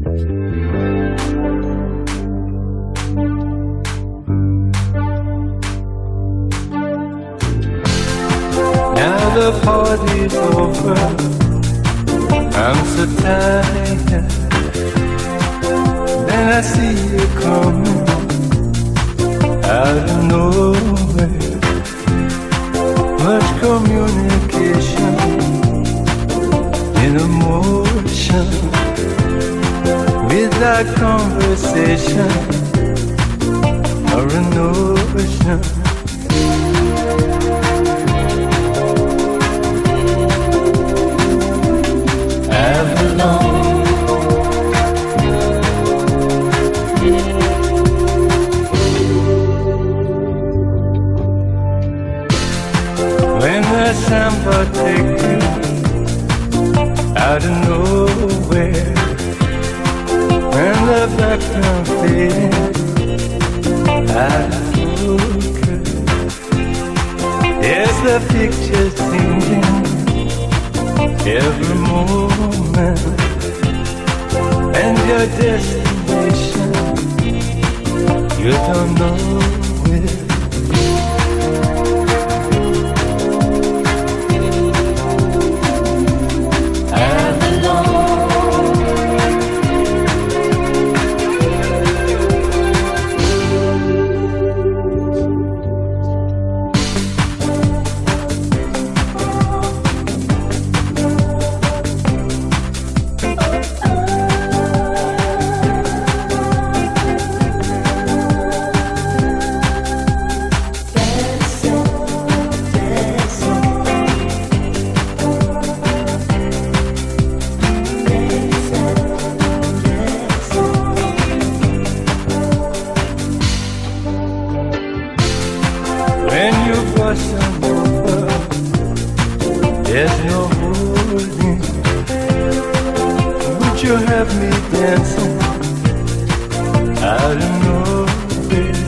Now the party's over, I'm so tired. Then I see you coming out of nowhere. Much communication in emotion, without conversation or a notion. Avalon. When the samba take you out of nowhere, when the background fades out of focus, there's the picture changing every moment, and your destination you don't know it. When you bust them over, there's no holding. Would you have me dancing out of nowhere?